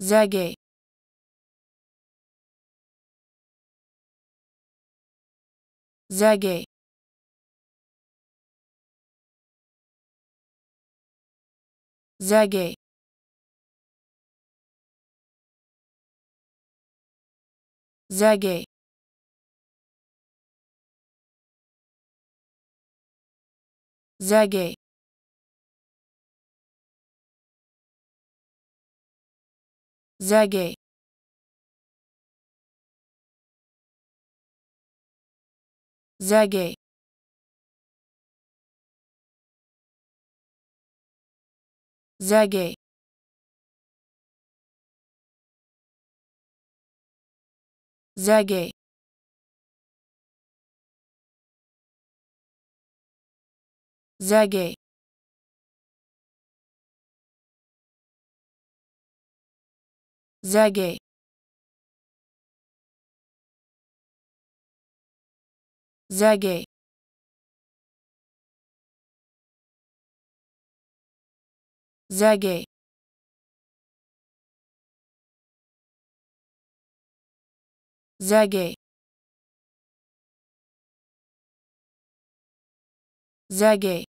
Sergej, Sergej, Sergej, Sergej, Sergej, Sergej, Sergej, Sergej, Sergej, Sergej, Sergej, Sergej, Sergej, Sergej, Sergej,